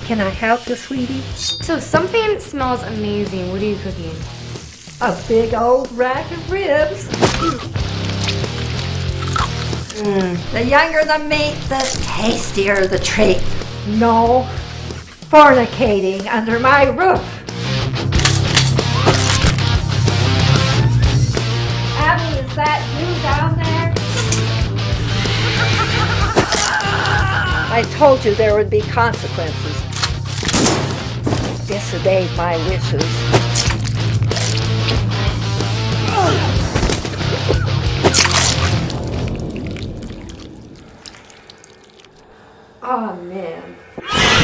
Can I help you, sweetie? So something smells amazing. What are you cooking? A big old rack of ribs. The younger the meat, the tastier the treat. No fornicating under my roof. Abby, is that you down there? I told you there would be consequences. Disobeyed my wishes. Oh man.